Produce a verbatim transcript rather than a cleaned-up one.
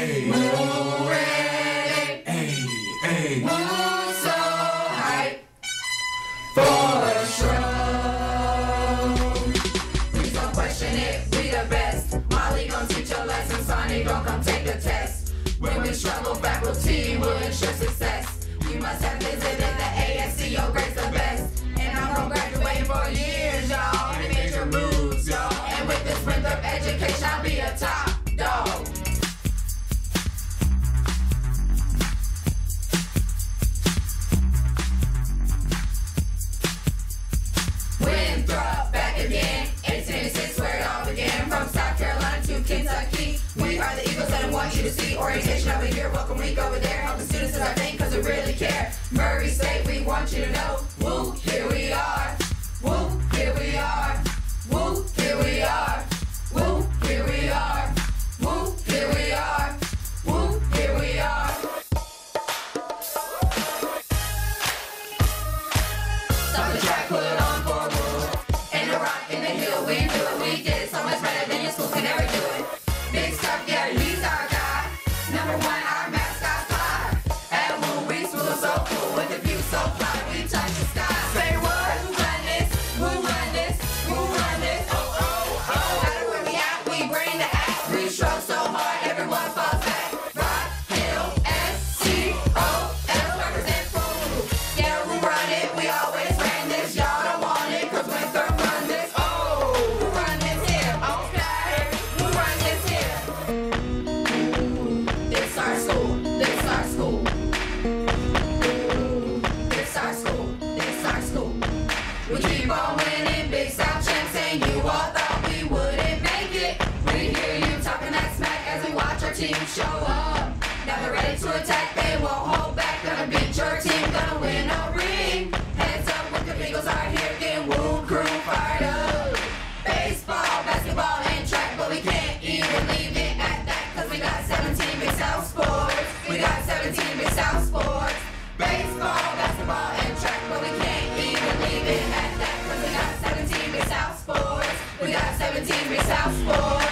Hey, Woo ready, hey, hey. woo so hype for the show. Please don't question it, we the best. Molly gon' teach your lesson, Sonny gon' come take the test. When we struggle, faculty will ensure success. You must have visited the A S C, your grade's the best. And I'm gon' graduate for years, y'all. And major moves, y'all. And with this strength of education, I'll be a top dog. Winthrop, back again. eighteen eighty-six, where it all began. From South Carolina to Kentucky, we are the Eagles that I want you to see. Orientation over here, welcome week over there. Help the students is our thing, cause we really care. Murray State, we want you to know. Woo, here we are. Woo, here we are. Woo, here we are. Woo, here we are. Woo, here we are. Woo, here we are. Stop the track, put it on for woo. In the rock, in the hill, we do it. We get it so much better than your school can ever do it. Big stuff, yeah, he's our guy. Number one, our mascot fly. At Woo, we school so cool with the view so fly. We touch the sky. Say what? Who run this? Who run this? Who run this? Oh, oh, oh. Out of where we at, we bring the act. We stroke so hard, everyone falls back. Rock, Hill, S, C, O, L, represent for Woo. Yeah, we run it, we always ran this. Y'all don't want it, cause Winthrop run this. Oh, who run this here? Okay. Who run this here? This our school, this our school. This our school, this our school. We keep on winning, Big South champs, and you all thought we wouldn't make it. We hear you talking that smack as we watch our team show up. Now they're ready to attack, they won't hold back. Gonna beat your team, gonna win a ring. Heads up when the Eagles are here, getting Woo crew fired up. Baseball, basketball, and track, but we can't even leave it at that, cause we got seventeen Big South sports. We got seventeen Big South sports. Baseball, basketball, and track, but we can't even leave it at that, cause we got seventeen Big South sports. We got seventeen Big South sports.